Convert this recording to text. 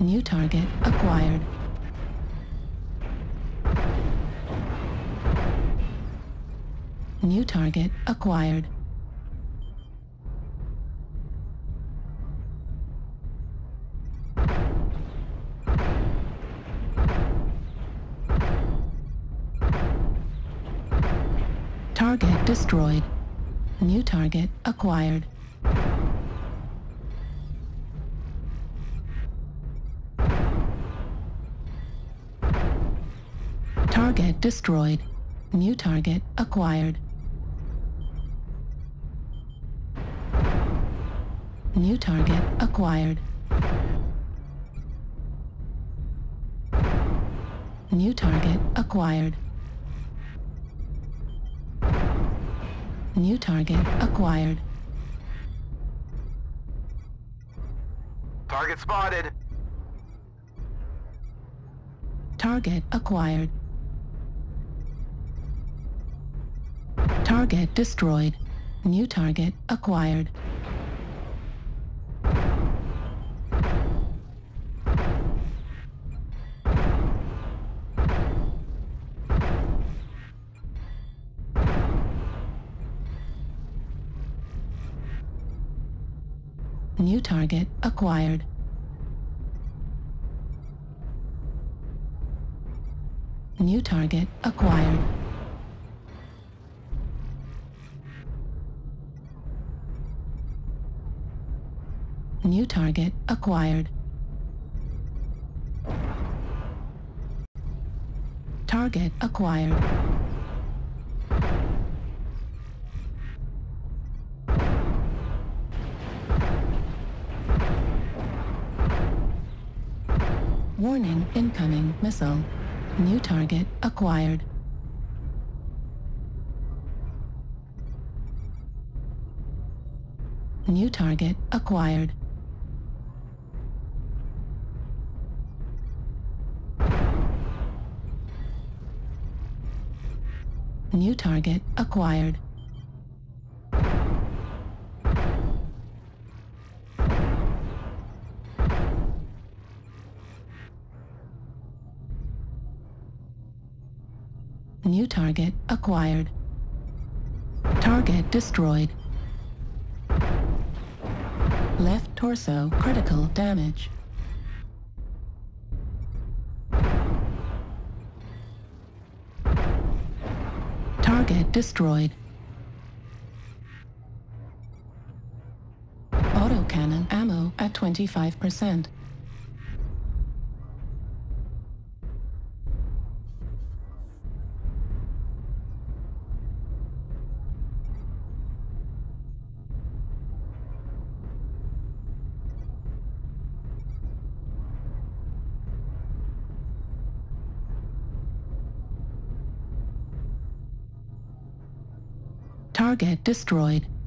New target acquired. New target acquired. Target destroyed. New target acquired. Target destroyed. New target acquired. New target acquired. New target acquired. New target acquired. Target spotted. Target acquired. Target destroyed. New target acquired. New target acquired. New target acquired. New target acquired. Target acquired. Warning, incoming missile. New target acquired. New target acquired. New target acquired. New target acquired. Target destroyed. Left torso critical damage. Target destroyed. Autocannon ammo at 25%. Target destroyed.